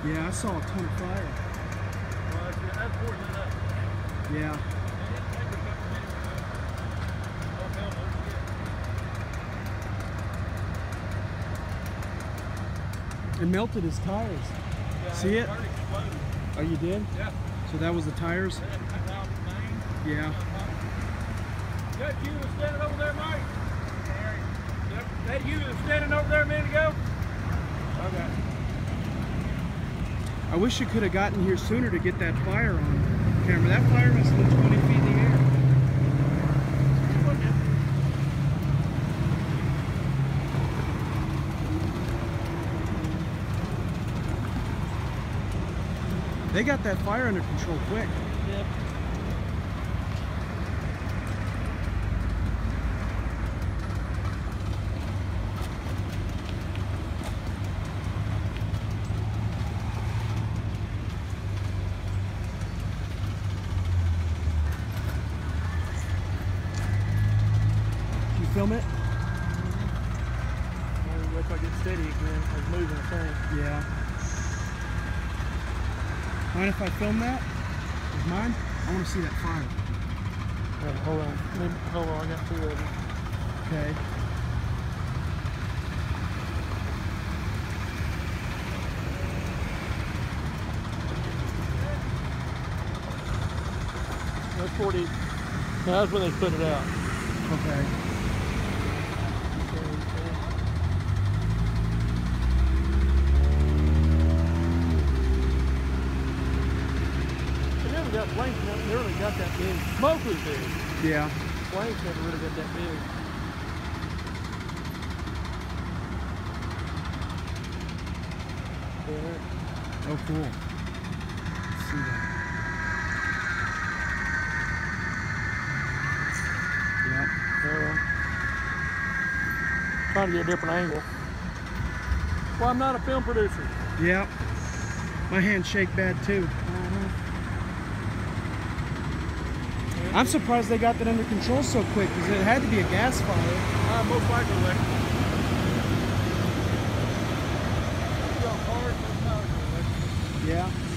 Yeah, I saw a ton of fire. Well, that's pouring that up. Yeah. It melted his tires. Yeah, See it? Exploded. Oh, you did? Yeah. So that was the tires? Yeah. That you was standing over there, Mike? That you was standing over there a minute ago? Okay. I wish you could have gotten here sooner to get that fire on camera. That fire must have been 20 feet in the air. They got that fire under control quick. Yep. Did you film it? Wait till I get steady again. I was moving the thing. Yeah. Mind if I film that? Is mine? I want to see that fire. Hold on. Hold on, I got two of them. Okay. That's 40. No, that's when they put it out. Okay. Got flames never really got that big. Smoke was big. Yeah. Flames never really got that big. Yeah. Oh, cool. Let's see that. Yeah. Trying to get a different angle. Well, I'm not a film producer. Yeah. My hands shake bad too. I'm surprised they got that under control so quick because it had to be a gas fire. Most likely electric. Yeah.